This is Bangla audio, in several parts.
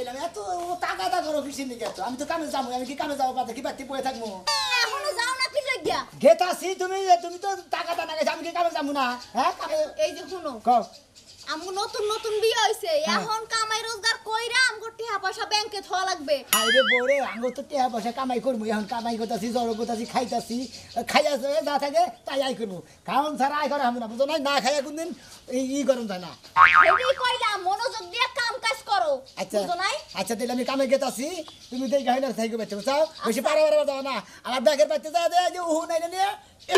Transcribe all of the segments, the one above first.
কইলাম এত টাকা করো কিসের নিকে এত? আমি তো কামে যাবো, আমি কি কামে যাবো পাতে কি বাড়তে পড়ে থাকবো? এখনো যাও না কি লাগিয়া? গেতাছি তুমি তো টাকা না গেছে, আমি কি কামে যাবো না? হ্যাঁ কামে এই যে শুনো, কও আমগো নতুন নতুন বিয়ে হইছে, এখন কামাই রোজগার কইরা আমগো টাকা পয়সা ব্যাংকে থোয়া লাগবে। হাইরে বড়ে আঙ্গো তো টাকা পয়সা কামাই করবো, এখন কামাই করতেছি, জড়ো করতেছি, খাইতাছি, খাইয়াছে যা থাকে তাই আয় করবো। কারণ ছাড়া আয় করা হবে না, বুঝো না খাইয়া কোনদিন এই গরম যায় না। এই কইলাম মনোযোগ দিয়ে কাম কাজ করো, আচ্ছা বুঝো নাই? আচ্ছা তাহলে আমি কামে গেতাছি, তুমি দেই গাইনা থাইকে বেঁচে বুঝাও, বেশি পারে যাও না। আমার ব্যাগের বাচ্চা যা দে যে উহু নাই নিয়ে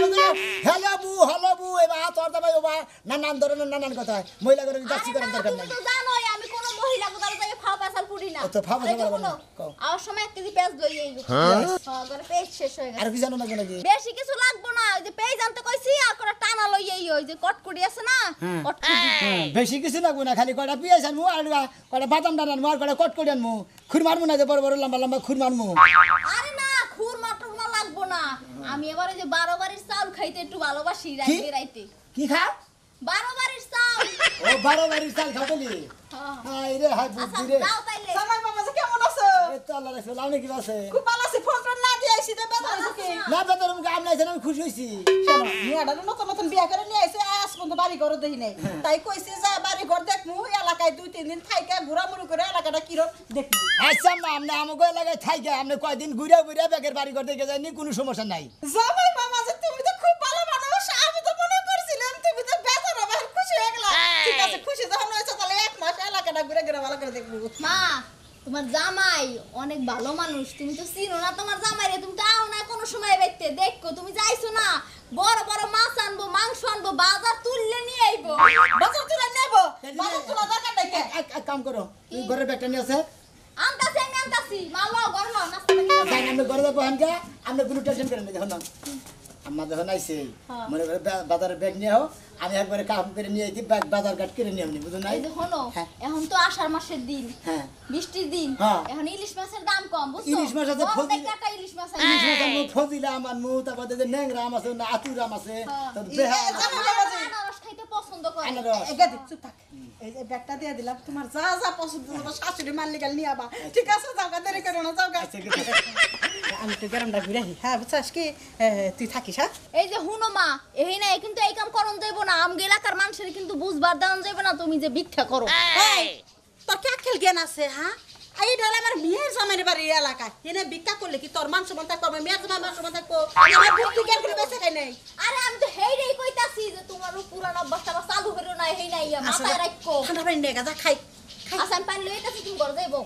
হ্যালো বু এবার তোর দাবাই ওবা নানান ধরনের নানান কথা মহিলা করে যাচ্ছি করার দরকার নাই। তুমি তো জানোই আমি কোন মহিলা কোদাল থেকে ফাও পেছাল পুরি না। তো ফাও পেছাল বলবো না। আর সময় এক কেজি পেঁয়াজ লই আইবো। হ্যাঁ করে পেঁয়াজ শেষ হয়ে গেছে। আর কি জানো না নাকি? বেশি কিছু লাগবো না, ওই যে পেঁয়াজ আনতে কইছি আর করে টানা লই আই, ওই যে কটকুড়ি আছে না কটকুড়ি। বেশি কিছু লাগবো না, খালি কয়টা পেঁয়াজ আনমু আর কয়টা বাদাম ডান আনমু আর কয়টা কটকটি আনমু, খুর মারমু না যে বড় বড় লম্বা লম্বা খুর মারমু। আরে না খুর মাটক না লাগবো না, আমি এবারে যে 12 বাড়ির চাউল খাইতে একটু ভালোবাসি রাইতে রাইতে। কি খাও? 12 বাড়ির চাউল। ও 12 বাড়ির চাল খাওলি? হ্যাঁ হাই রে হাই বুদ্ধি রে। দাও তাইলে। জামাই বাবা যে কেমন আছো? এই তো আল্লাহ রাখছে, লাউনে কি আছে? খুব ভালো আছি, ফোন টোন না দিয়ে আইছি রে বেদা হইছে। না বেতন মুকে আমলাই জানা আমি খুশি হইছি। শোনো মেয়েটা নতুন নতুন বিয়া করে নিয়ে আইছে, আজ পর্যন্ত বাড়ি ঘর দেই নাই। তাই কইছে যে বাড়ি ঘর দেখমু, এলাকায় 2-3 দিন থাইকা ঘোরামুড়ি করে এলাকাটা কিরম দেখমু। আচ্ছা মা আমনে আমাকে লাগায় থাইকে আমনে কয়দিন ঘুরে ঘুরে ব্যাগের বাড়ি করতে গিয়ে যায়নি, কোনো সমস্যা নাই। জামাই মামা যে তুমি তো খুব ভালো মানুষ, আমি তো মনে করছিলাম তুমি তো বেজার হবে, খুশি হয়ে গেলাম। ঠিক আছে খুশি যখন হয়েছে তাহলে 1 মাস এলাকাটা ঘুরে ঘুরে ভালো করে দেখবো। মা তোমার জামাই অনেক ভালো মানুষ, তুমি তো চিনো না তোমার জামাইরে, তুমি তো আও না কোনো সময় বাইতে দেখো, তুমি যাইছো না বড় বড় মাছ আনবো মাংস আনবো বাজার তুললে নিয়ে আইবো। বাজার তুলে নেব, বাজার তোলা দরকার নাই কে? এক কাম করো, তুই ঘরের ব্যাগটা নিয়ে আসে, আনতাছি আমি আনতাছি, মালো গরম নাস্তা পানি খাবো। যাই আমরা ঘরে যাবো হানকা, আমরা কোনো টেনশন করেন না দেখুন না। আমার যখন আইছে মনে করে বাজারের ব্যাগ নিয়ে হোক, আমি একবারে কাম করে নিয়ে আইছি, বাজার ঘাট করে নিয়ে আমনি বুঝুন নাই। এই যে হলো এখন তো আষাঢ় মাসের দিন, হ্যাঁ বৃষ্টির দিন, হ্যাঁ। এখন ইলিশ মাছের দাম কম বুঝছো? ইলিশ মাছ আছে, ফজলি কাটা ইলিশ মাছ আছে। ইলিশ মাছ আনবো, ফজিলা আনবো, তারপরে যে ন্যাংরা আম আছে না আতুর আম আছে, তারপর বেহা আম আছে। আনারস খাইতে পছন্দ করে। আনারস। এগা দিক চুপ থাক। এই যে ব্যাগটা দিয়ে দিলাম, তোমার যা যা পছন্দ তোমার শাশুড়ি মানলি গাল নিয়ে আবা। ঠিক আছে যাও গা, দেরি করো না, যাও গা। আচ্ছা, ঠিক আছে। আমি তো গরমটা ঘুরে আহি। হ্যাঁ বুঝছাস কি, তুই থাকিস হ্যাঁ? এই যে হুনো মা এই না কিন্তু এই কাম করন যাইবো না, আমগে এলাকার মানুষের কিন্তু বুঝবার দেন যাইবো না তুমি যে ভিক্ষা করো। এই তোর কে খেল জ্ঞান আছে হ্যাঁ? এই ঢাল আমার মেয়ের জামাইয়ের বাড়ি এই এলাকায়, এনে ভিক্ষা করলে কি তোর মান সম্মান থাকবে? আমার মেয়ের জামাই মান সম্মান থাকবো? আমার বুদ্ধি জ্ঞান করে বেঁচে খাই নাই। আরে আমি তো হেইরেই কইতাছি যে তোমার পুরান অভ্যাসটা আবার চালু হইলো না, হেই নাই মাথায় রাখো। ঠান্ডা পানি নিয়ে যা খাই। আচ্ছা আমি পানি লইতাছি, তুমি ঘর যাইবো।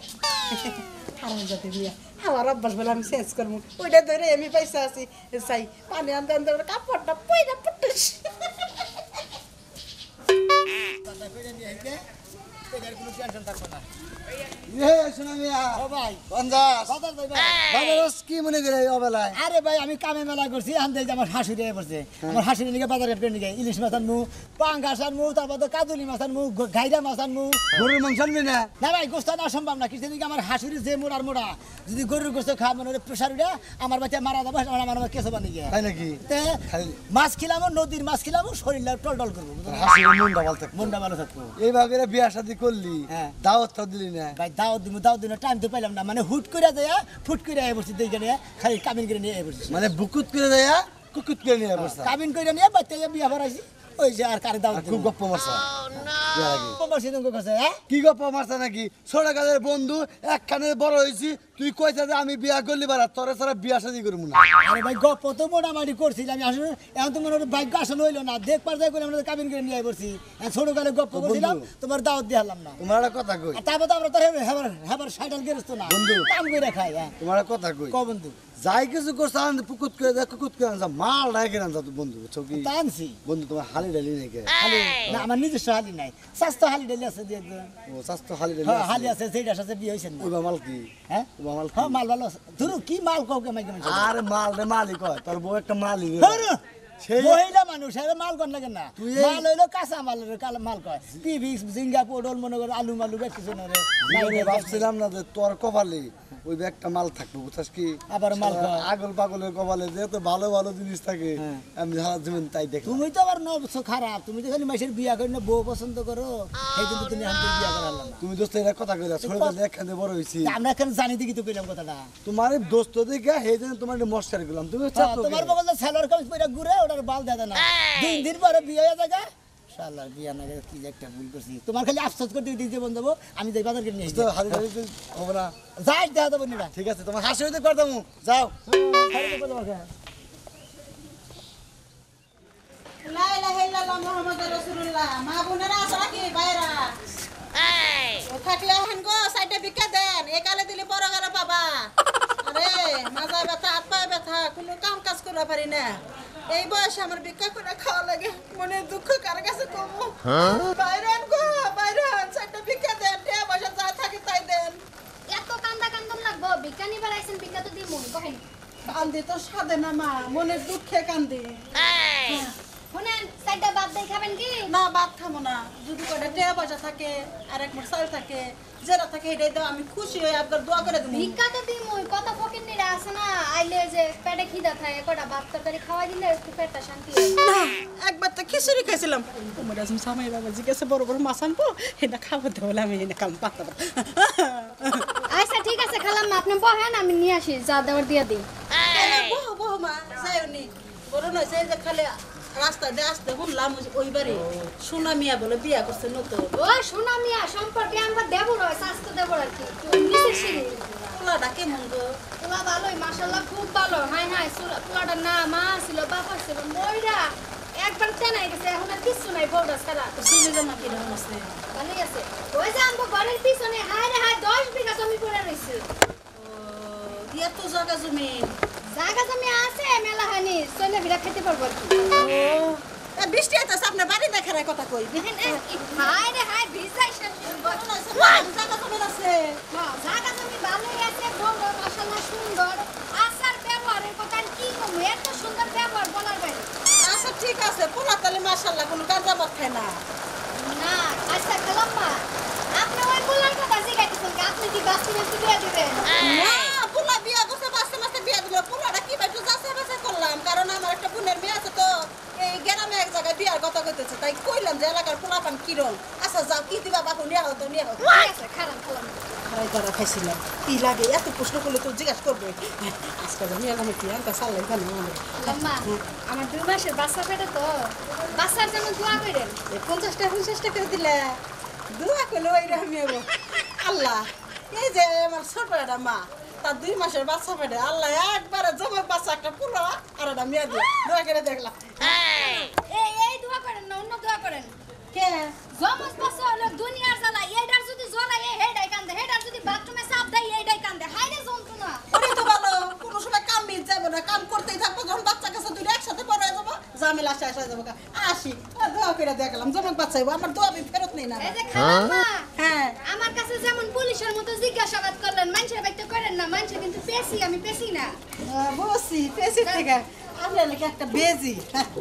হারাম জাতি বিয়া, আমার অভ্যাস বলে আমি শেষ করবো, ওইটা ধরে আমি পয়সা আছি চাই পানি আনতে আনতে আমার কাপড়টা পয়টা পুটুস। বাজার করে নিয়ে আইছে, এটার কোনো টেনশন থাকবে না। ও ভাই পঞ্চাশ বাজার যাইবা? বাজারস কি মনে করে এই অবেলায়? আরে ভাই আমি কামে মেলা করছি, আনতে যে আমার শাশুড়ি আইয়া পড়ছে, আমার শাশুড়ি নিকে বাজার ঘাট করে নিয়ে যায়, ইলিশ মাছ আনমু, পাঙ্গাস আনমু, তারপর তো কাজুলি মাছ আনমু, ঘাইরা মাছ আনমু। গরুর মাংস আনবি না? না ভাই গোস্ত আনা সম্ভব না, কিছু আমার হাসুরি যে মোড়ার মোড়া, যদি গরুর গোস্ত খাওয়া মনে প্রেশার উঠে আমার বাচ্চা মারা যাবো, আমার কেসো বানিয়ে গিয়ে তাই নাকি? খালি- মাছ খিলামো, নদীর মাছ খিলামো, শরীর টল টল করবো, হাসির মনটা ভালো থাকতো। মনটা ভালো থাকবো। এইভাবে বিয়া শাদি করলি, হ্যাঁ। দাওয়াত তো দিলি না। ভাই দাওয়াত দিব টাইম তো পাইলাম না, মানে হুট করে যায় ফুট করে আয় বসছি, দেখে নিয়ে খালি কাবিন করে নিয়ে আয় বসছি, মানে বুকুত করে দেয়া কুকুত করে নিয়ে বসতা। কাবিন করে নিয়ে বাচ্চা বিয়া ভরাইছি, ওই যে আর কারে দাওয়াত খুব গপ্প মারছা বিয়ার আগে। বসি তোমাকে কাছে, হ্যাঁ কি গপ্প মারছা নাকি? ছোট কালের বন্ধু একখানে বড় হয়েছি, তুই কইছা যে আমি বিয়া করলি বারা তোরে ছাড়া বিয়া শাদি করবো না। আরে ভাই গপ্প তো মোটামুটি করছিলাম, আসলে এখন তো মনে হয় ভাগ্য আসলে হইলো না, দেখবার যাই করে আমরা কাবিন করে নিয়ে আয় বসছি, ছোট কালে গপ্প করছিলাম, তোমার দাওয়াত দিয়ে হারলাম না। তোমার একটা কথা কই, আর তারপর তো আমরা তো হেবার সাইডাল গেরস্ত না, বন্ধু। কাম করে খাই, হ্যাঁ তোমার একটা কথা কই, ক বন্ধু যাই কিছু করছো পুকুত করে দেয়, কুকুত করে আনছা, মাল ডাকে আনছা তো বন্ধু, বুঝছো কি? তা আনছি বন্ধু তোমার হালি ডালি নাকি? হালি না, আমার নিজস্ব হালি নাই, স্বাস্থ্য হালি ডালি আছে দিয়ে একদম। ও স্বাস্থ্য হালি ডালি হ্যাঁ আছে? হালি আছে, সেইটার সাথে বিয়ে হয়েছে না, ওইবা মাল কি? হ্যাঁ ওইবা মাল কি? হ্যাঁ মাল ভালো আছে, ধরু কি মাল কাউকে মাইকে মাইকে আরে মাল রে মালিক হয়, তোর বউ একটা মালিক রে। ধরু সেই মহিলা মানুষ এর মাল কোন লাগে না তুই এই- মাল হইলো কাঁচা মাল কয় টিভি জিঙ্গা পটল মনে করে আলু মালু বেশ কিছু না রে জীবনে ভাবছিলাম না যে তোর কপালে ওই একটা মাল থাকবে বুঝছস কি আবার মাল খাওয়া। আগল পাগলের কপালে যে তো ভালো ভালো জিনিস থাকে আমি সারা জীবন তাই দেখি তুমি তো আবার নবছ খারাপ তুমি তো খালি মাসের বিয়া করে না বউ পছন্দ করো সেই জন্য তুমি আমাকে বিয়া করালাম না তুমি দোস্ত এটা কথা কইলা ছোটবেলা একখানে বড় হইছি আমরা এখন জানি দেখি তো কইলাম কথাটা তোমার এই দোস্ত দেখে সেই জন্য তোমার মস্কার করলাম তুমি ছাত্র তোমার বগল সেলর কামিজ পরে ঘুরে ওটার বাল দেয় না 2 দিন পরে বিয়ে হয়ে যায় শালার বিয়া না গেলে কি যে একটা ভুল করছি তোমার খালি আফসোস করতে দিতে বন্ধ দেবো আমি যাই বাজার কিনে নিয়ে তো হাতে হাতে হবে না যাই দেখা দেবো নিরা ঠিক আছে তোমার হাসি হইতে করতাম যাও লা ইলাহা ইল্লাল্লাহ মুহাম্মাদুর রাসূলুল্লাহ মা বোনেরা আছে নাকি বাইরা ও থাকলে এখন গো সাইডে ভিক্ষা দেন একালে দিলে বড় করে পাবা আরে মাজা ব্যথা হাত পায়ে ব্যথা কোনো কাম কাজ করতে পারি না এই বয়সে আমার ভিক্ষা করে খাওয়া লাগে মনে দুঃখ কার কাছে কমু বাইরান গো বাইরান সাইডে ভিক্ষা দেন টাকা পয়সা যা থাকে তাই দেন এত কান্দা কান্দন লাগবো বিজ্ঞানী বাড়াইছেন বিজ্ঞা তো দিই মন কহেন কান্দি তো সাধে না মা মনের দুঃখে কান্দি শুনেন সাইডটা বাদ দিয়ে খাবেন কি না ভাত খাবো না যদি কটা টাকা পয়সা থাকে আর এক মোট চাল থাকে যেটা থাকে এটাই দাও আমি খুশি হয়ে আপনার দোয়া করে দেবো ভিক্ষা তো দিই মই কত ফকির নিরা আছে না আইলে যে পেটে খিদা থাকে কটা ভাত তরকারি খাওয়াই দিলে একটু পেটটা শান্তি হয় না একবার তো খিচুড়ি খাইছিলাম তোমার আজম সামাই বাবা জিজ্ঞাসা বড় বড় মাছ আনবো এটা খাবো তো বলে আমি এটা কাম পাতা আচ্ছা ঠিক আছে খালাম না আপনি বহেন আমি নিয়ে আসি যা দেওয়ার দিয়া দিই বহু বহু মা যাইনি বড় নয় সেই যে খালি রাস্তা দিয়ে আসতে শুনলাম ওই বাড়ি সোনা মিয়া বলে বিয়া করছে নতুন ও সোনা মিয়া সম্পর্কে আমরা দেব রয় স্বাস্থ্য দেব আর কি নিচে সিঁড়ি পোলাটা কেমন গো পোলা ভালোই মাশাআল্লাহ খুব ভালো হাই হাই পোলাটার না মা ছিল বাবা ছিল মইরা একবার চেনাই গেছে এখন আর কিছু নাই বউটা ছাড়া সুমি জামা কিরকম আছে ভালোই আছে ওই যে আমগো ঘরের পিছনে হাই রে হাই 10 বিঘা জমি পড়ে রইছে ও এত জায়গা জমি জায়গা জমি আছে মেলা হানি চলে ভিড়া খেতে পারবো আর কি ও বৃষ্টি আইতাছে আপনার বাড়ি দেখার কথা কই দেখেন হাই রে হাই ভিজাই শেষ জায়গা জমি আছে জায়গা জমি ভালোই আছে বড় মাশাআল্লাহ সুন্দর আসার ব্যবহারের কথা আর কি কম এত সুন্দর ব্যবহার বলার বাইরে আচ্ছা ঠিক আছে পোলা তাহলে মাশাআল্লাহ কোনো গাঁজা ভাত খায় না না আচ্ছা খালাম্মা আপনি ওই বলার কথা জিজ্ঞাসা করছেন আপনি কি বাস্তি বাস্তি বিয়া দিবেন না পোলা বিয়া করতে বাসতে বাসতে বিয়া দিল পোলাটা কি বাইটু যাচ্ছে বাসে করলাম কারণ আমার একটা বোনের মেয়ে আছে তো এই গ্রামে এক জায়গায় বিয়ার কথা কইতেছে তাই কইলাম যে এলাকার পোলাপান কিরম আচ্ছা যাও কি দিবা বাপু নিয়ে হতো নিয়ে হতো ঠিক আছে খারাপ খালাম্মা খারাই করা খাইছিলাম কি লাগে এত প্রশ্ন করলে তো জিজ্ঞাসা করবে আজকে নিয়ে গেলাম কি আনতে চালাই জানি আমাদের খালাম্মা আমার 2 মাসের বাচ্চা পেটে তো বাচ্চার জন্য দোয়া করেন 50 টাকা করে দিলে দোয়া করলে ওই রকমই হবো আল্লাহ এই যে আমার ছোট একটা মা তার 2 মাসের বাচ্চা পেটে আল্লাহ একবারে জমের বাচ্চা একটা পুরো আর একটা মেয়ে দিয়ে দোয়া করে দেখলাম এই দোয়া করেন না অন্য দোয়া করেন কে জমজ বাচ্চা হলো দুনিয়ার জ্বালা এইটার যদি জ্বলা হেডাই কান্দে হেডার যদি বাথরুমে সাপ দেয় এইটাই কান্দে হাইরে যন্ত্রণা ওরে তো ভালো কোনো সময় কাম মিল যাবে না কাম করতেই থাকবো যখন বাচ্চা কাছে দুটো একসাথে বড় হয়ে যাবো ঝামেলা শেষ হয়ে যাবো আসি দোয়া করে দেখলাম জমক বাচ্চা হইবো আমার দোয়া আমি ফেরত নেই না এই যে খালাম্মা হ্যাঁ আমার কাছে যেমন পুলিশের মতো জিজ্ঞাসাবাদ করলেন মানুষের বাইতে করেন না মানুষের কিন্তু পেছি আমি পেছি না বসি পেছি থেকে আপনার নাকি একটা বেজি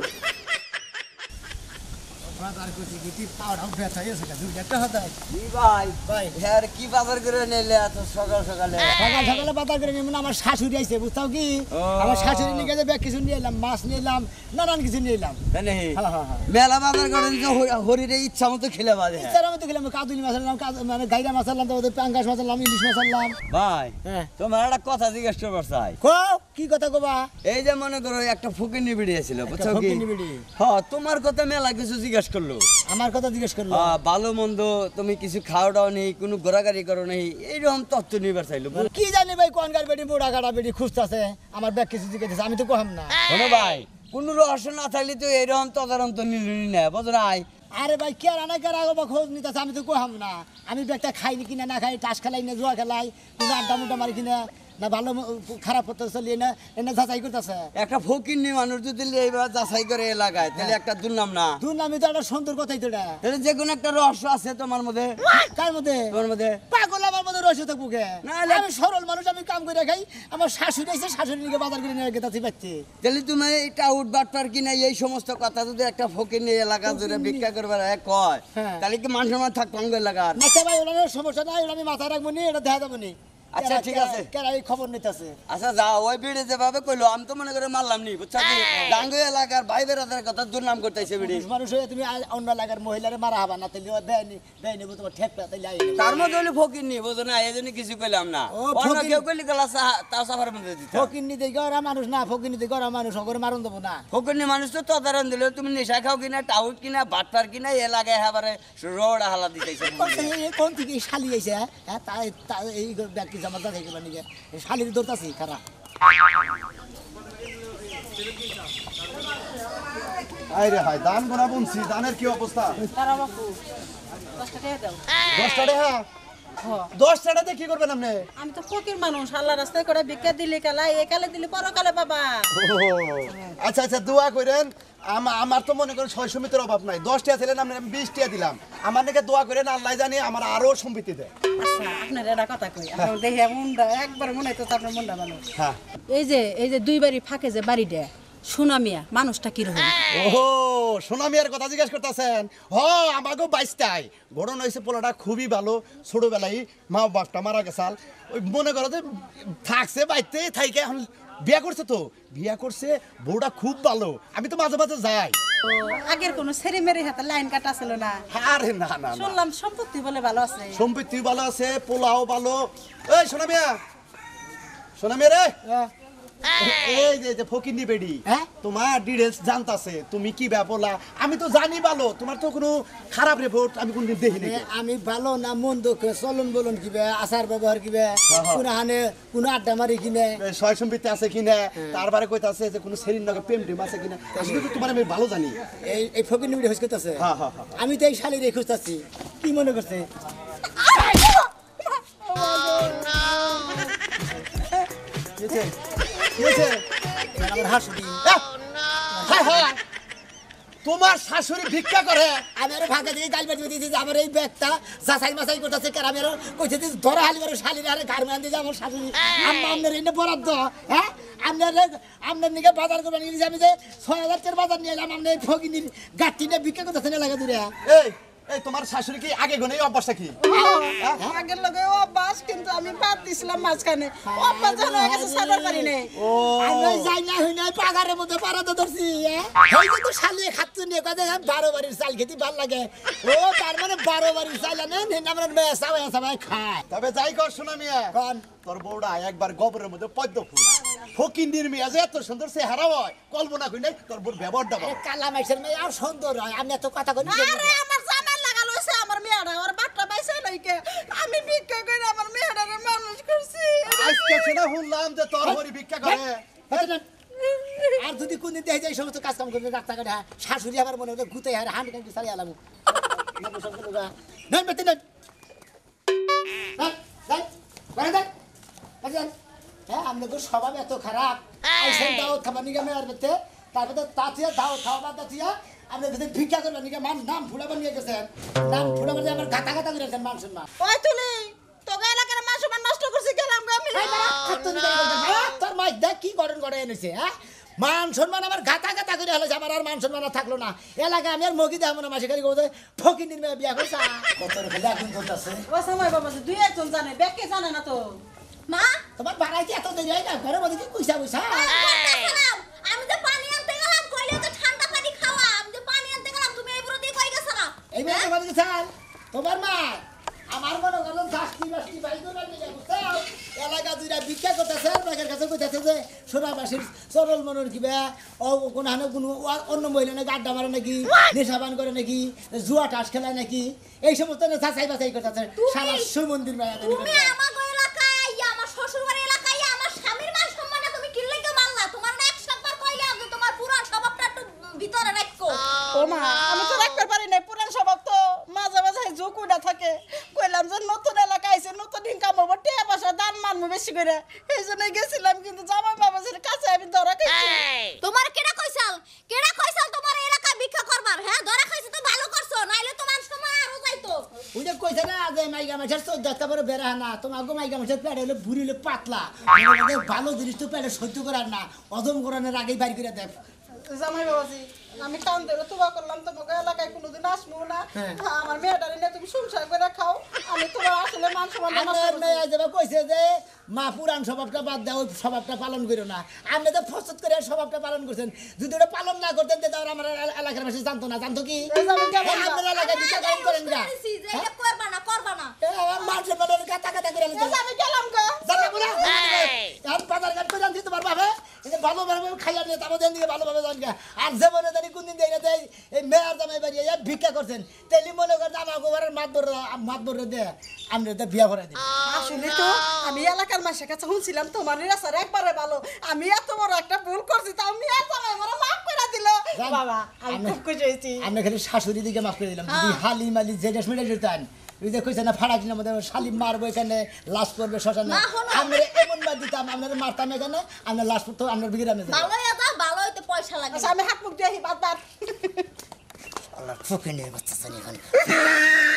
বাজার করতে গেছি পাউডার ব্যথা হয়েছে দুই একটা হতে ভাই ভাই হ্যাঁ কি বাজার করে নিলে এত সকাল সকালে সকাল সকালে বাজার করে নিয়ে আমার শাশুড়ি আইছে বুঝতাও কি আমার শাশুড়ি নিয়ে গেছে ব্যাগ কিছু নিয়ে এলাম মাছ নিয়ে এলাম নানান কিছু নিয়ে এলাম তাই নাকি? হ্যাঁ হ্যাঁ হ্যাঁ মেলা বাজার করেন যে হরিরে ইচ্ছা মতো খেলে বাজে ইচ্ছার মতো খেলাম কাদুলি মাছ আনলাম মানে গাইরা মাছ আনলাম তারপরে পাঙ্গাস মাছ আনলাম ইলিশ মাছ আনলাম ভাই হ্যাঁ তোমার একটা কথা জিজ্ঞেস করবার চাই কো কি কথা কবা এই যে মনে করো একটা ফকির বেরিয়েছিল বুঝছো কি ফকিন্নি বিড়ি। হ্যাঁ তোমার কথা মেলা কিছু জিজ্ঞেস করলো আমার কথা জিজ্ঞেস করলো ভালো মন্দ তুমি কিছু খাওয়া দাওয়া নেই কোনো ঘোরাঘুরি করো নেই এইরকম তথ্য নিবার চাইলো কি জানি ভাই কোন গার বেটি বুড়া কাটা বেটি খুঁজতেছে আমার ব্যাগ কিছু জিজ্ঞেস আমি তো কহাম না শোনো ভাই কোনো রহস্য না থাকলে তো এইরকম তদারন্ত নিলি না বুঝো নাই আরে ভাই কে রানা কে রাগো বা খোঁজ নিতেছে আমি তো কহাম না আমি ব্যাগটা খাইনি কিনা না খাই টাস খেলাই না জুয়া খেলাই কোনো আড্ডা মুড্ডা মারি কিনা না ভালো খারাপ হতে চলিয়ে না এনে যাচাই করতেছে একটা ফকিন্নি মানুষ যদি এইবার যাচাই করে এলাকায় তাহলে একটা দুর্নাম না দুর্নামি তো একটা সুন্দর কথাই তো এটা তাহলে যে কোনো একটা রহস্য আছে তোমার মধ্যে কার মধ্যে তোমার মধ্যে পাগল আমার মধ্যে রয়েছে তো বুকে না, না। আমি সরল মানুষ আমি কাম করে খাই আমার শাশুড়ি আছে শাশুড়ি নিয়ে বাজার করে নিয়ে গেতাছি পাচ্ছি তাহলে তুমি এটা উঠবাটপার কিনা এই সমস্ত কথা যদি একটা ফকিন্নি এলাকা জুড়ে ভিক্ষা করবার কয় হ্যাঁ। তাহলে কি মান সম্মান থাকতো আমাদের এলাকার আচ্ছা ভাই ওনার সমস্যা নাই ওটা আমি মাথায় রাখবো নি এটা দেখা যাবো নি আচ্ছা, ঠিক আছে। কেরা এই খবর নিতেছে আচ্ছা যাও ওই বিড়ি যেভাবে কইলো আমি তো মনে করে মারলাম নি বুঝছো কি ডাঙ্গু এলাকার ভাই বেড়াদের কথা দুর্নাম করতেছে বিড়ি মানুষ হয়ে তুমি অন্য এলাকার মহিলারে মারা হবা না তাহলে ও দেয়নি তোমার ঠেকটা তাহলে আইনি তার মধ্যে হলে ফকির নি বুঝো না এই জন্য কিছু কইলাম না ও, অন্য ফকির- কেউ কইলে গেলা তাও সাফার মধ্যে দিত ফকির নিতে গড়া মানুষ না ফকির নিতে গড়া মানুষ ওগরে মারুন দেবো না ফকির নি মানুষ তো তদারণ দিলে তুমি নেশা খাও কিনা টাউট কিনা বাটপার কিনা এ লাগায় হাবারে রোড হালা দিতেছে কোন থেকে শালি আইছে হ্যাঁ তাই এই ব্যক্তি জামার দাদা এগুলো নিয়ে শালির দৌড়তাছি খারাপ আরে হাই দান গোনা বুনছি দানের কি অবস্থা তারা বাপু 10 টাকা দাও 10 টাকা হ্যাঁ হ্যাঁ 10 টাকাতে কি করবেন আপনি আমি তো ফকির মানুষ আল্লাহ রাস্তায় করে ভিক্ষা দিলে কালা এই কালে দিলে পরকালে বাবা ও, আচ্ছা আচ্ছা দোয়া করেন আমার তো মনে করেন 600 মিটার অভাব নাই 10 টাকা ছিলেন আপনি 20 টাকা দিলাম আমার নাকি দোয়া করেন আল্লাহ জানি আমার আরো সম্পত্তি দেয় আচ্ছা আপনার এটা কথা কই আপনার দেখে মনটা একবার মনে হইতো তো আপনার মনটা ভালো হ্যাঁ এই যে দুই বাড়ি ফাঁকে যে বাড়িটা সুনামিয়া মানুষটা কিরকম ওহো সোনামিয়ার কথা জিজ্ঞেস করতেছেন হ আমাকেও 22টাই ঘটনা হয়েছে পোলাটা খুবই ভালো ছোটবেলায় মা বাপটা মারা গেছাল ওই মনে করো যে থাকছে বাইতে থাইকে এখন বিয়া করছে তো বিয়া করছে বউটা খুব ভালো আমি তো মাঝে মাঝে যাই ও, আগের কোনো ছেড়ে মেরে হাতে লাইন কাটা ছিল না আরে না না না শুনলাম সম্পত্তি বলে ভালো আছে সম্পত্তি ভালো আছে পোলাও ভালো এই সোনামিয়া সোনামিয়া রে এই যে ফকিন্নি বেডি হ্যাঁ? তোমার ডিটেলস জানতাছে তুমি কি ব্যাপলা আমি তো জানি ভালো তোমার তো কোনো খারাপ রিপোর্ট আমি কোনদিন দেখিনি আমি ভালো না মন্দ চলন বলন কিবে আচার ব্যবহার কিবে কোন হানে কোন আড্ডা মারি কিনে সয় সম্পত্তি আছে কিনা তারপরে কইতাছে যে কোনো সেরিন নগে প্রেম টেম আছে কিনা আসলে তো তোমার আমি ভালো জানি এই ফকির নিবিড়ি হইস করতেছে হ্যাঁ, হ্যাঁ, হ্যাঁ। আমি তো এই শালির এই খুঁজতেছি কি মনে করছে কি হয়েছে? কি হয়েছে? এবার আমার হাসুদি হ্যাঁ, হ্যাঁ। তোমার শাশুড়ি ভিক্ষা করে আমি আরো ফাঁকা দিয়ে গাল বেঁধে দিয়েছি যে আমার এই ব্যাগটা যাচাই মাছাই করতেছে কার আমি আরো কইছে যে ধরা হালি করে শালির আরে গার মান দিয়ে আমার শাশুড়ি আম্মা আপনার এনে বরাদ্দ হ্যাঁ আপনার নিকে বাজার করবেন নিয়েছি আমি যে 6000 টাকার বাজার নিয়ে এলাম আপনি ফকিনির গাঠি নিয়ে ভিক্ষা করতেছেন এলাকা দূরে এই এই তোমার শাশুড়ি কি আগে গনে এই অভ্যাসটা কি আগের লগে অভ্যাস কিন্তু আমি বাদ দিছিলাম মাঝখানে অভ্যাস যেন হয়ে গেছে সাবার পারি নেই আমি যাই না হই না পাগারের মধ্যে পারাতে ধরছি এই যে তো শালিয়ে খাচ্ছু নিয়ে কথা 12 বাড়ির চাল খেতে ভাল লাগে ও তার মানে 12 বাড়ির চাল আনে আমরা সবাই খায় তবে যাই কর শোনা মিয়া কোন তোর বউটা একবার গোবরের মধ্যে পদ্ম ফুল ফকিন্দির মেয়ে যে এত সুন্দর সে হারা হয় কল্পনা করি নাই তোর বউর ব্যবহারটা আরে কালা মাইসের মেয়ে আর সুন্দর হয় আমি এত কথা কই আরে আমার জামাই লাগালো হইছে আমার মেয়েটা ওর বাটটা পাইছে নাকি আমি ভিক্ষা করে আমার মেয়েটাকে মানুষ করছি আজকে সেটা শুনলাম যে তোর হরি ভিক্ষা করে আর যদি কোনদিন দেখে যায় সমস্ত কাজ কাম করবে রাস্তাঘাটে শাশুড়ি আমার মনে হলো গুতে হারে হান্ডি কান্ডি সারি আলাম নাই বেতে নাই হ্যাঁ আপনাদের স্বভাব এত খারাপ আইসেন দাও খাবার নিগে মেয়ার বেতে তারপরে তাতিয়া দাও খাওয়া তাতিয়া আপনি ভেতরে ভিক্ষা করবেন নিগে নাম ফুলাবার নিয়ে গেছেন নাম ফুলাবার আমার গাতা গাতা করে গেছেন মান সম্মান ওই তুলি তোকে এলাকার মানুষ নষ্ট করছি গেলাম আমি তোর মাই দেখ কি গঠন করে এনেছে হ্যাঁ মান সম্মান আমার গাতা গাতা করে হলো আমার আর মান সম্মান আর থাকলো না এলাকায় আমি আর মগি দেবো না মাসে খালি বলতে ফকির মেয়ে বিয়া করছে কত খেলে এখন করতেছে ও সময় বাবা দুই একজন জানে ব্যাকে জানে না তো মা তোমার বাড়াইতে এত দেরি হয় না ঘরের মধ্যে কি পয়সা পয়সা আমি যে পানি আনতে গেলাম কইলে তো ঠান্ডা পানি খাওয়া আমি যে পানি আনতে গেলাম তুমি এই বুড়ো দিয়ে কই গেছো না এই মেয়ে তোমার দিকে চাল তোমার মা আমার মনে করলাম শাস্তি বাস্তি বাই করে নিয়ে বুঝছো এলাকা দুইটা ভিক্ষা করতেছে ব্যাগের কাছে কইতেছে যে সোনাবাসীর সরল মনের কিবা ও কোন হানে কোনো অন্য মহিলা নাকি আড্ডা মারে নাকি নেশাবান করে নাকি জুয়া টাস খেলায় নাকি এই সমস্ত যাচাই বাছাই করতেছে সারা সুমন্দির মেয়া তুমি আমার এলাকায় আইয়া আমার শ্বশুর বাড়ির এলাকায় আইয়া আমার স্বামীর মান সম্মানটা তুমি কি লাগি মানলা তোমার না 100 বার কইলাম যে তোমার পুরান স্বভাবটা একটু ভিতরে রাখো ও মা আমি তো রাখতে পারি না পুরান স্বভাব তো মাঝে মাঝে ঝুঁকুটা থাকে কইলাম যে নতুন এলাকা আইছে নতুন ইনকাম হবো টিয়া পয়সা দান মান খামু বেশি করে এই জন্য গেছিলাম কিন্তু জামাই বাবা ছিল কাছে আমি ধরা খাইছি তোমার কেডা কইছাল তোমার এলাকায় ভিক্ষা করবার হ্যাঁ ধরা খাইছো তো ভালো করছো নাইলে তোমার সময় আরো যাইতো ওই যে কইছে না যে মাইগা মাছের 14টা বড় বেড়া না তোমার গো মাইগা মাছের পেট হলে ভুরিলে পাতলা মানে ভালো জিনিস তো পেটে সহ্য করার না হজম করানোর আগেই বাইর করে দেয় জামাই বাবাজি আমি কান ধরে তুবা করলাম তোমাকে এলাকায় কোনোদিন আসবো না আমার মেয়েটারে নিয়ে তুমি সংসার করে খাও আমি তোমার আসলে মান সম্মান আমার মেয়ে যাবে কইছে যে মা পুরান স্বভাবটা বাদ দাও ওই স্বভাবটা পালন করো না আপনি তো ফসত করে স্বভাবটা পালন করছেন যদি ওটা পালন না করতেন তাহলে আমার এলাকার মানুষ জানতো না জানতো কি আপনার এলাকায় বিচার করেন না বলছি যে এটা করবা না মানুষের মানুষের গাতা গাতা করে আমি গেলাম গো জানা বলে এখন বাজার ঘাট করে আনছি তোমার বাপে এটা ভালোভাবে খাইয়া নিয়ে তারপর দিকে ভালোভাবে জানগা আর যেমন জানি কোনদিন দেয় না দেয় এই মেয়ার জামাই বাড়ি ভিক্ষা করছেন তেলি মনে করেন আমার গোবরের মাতবর দে আমি বিয়া করে দিই আসলে তো আমি এলাকার মানুষের কাছে শুনছিলাম তোমার রাস্তার একবারে ভালো আমি এত বড় একটা ভুল করছি তা আমি আর জামাই আমার মাফ করে দিল বাবা আমি খুব খুশি হয়েছি আমি খালি শাশুড়ি দিকে মাফ করে দিলাম যদি হালি মালি যে দেশ মিলে যেতেন ওই যে কইছে না ফাড়া কিনা মধ্যে শালি মারবো এখানে লাশ করবে শ্মশানে আমরা এমন বার দিতাম আপনার মারতাম এখানে আপনার লাশ করতো আপনার বিগ্রামে ভালো হইতে পয়সা লাগে আচ্ছা আমি হাত মুখ দিয়ে বাদ বাদ আল্লাহ ফুকে নিয়ে বাচ্চা এখন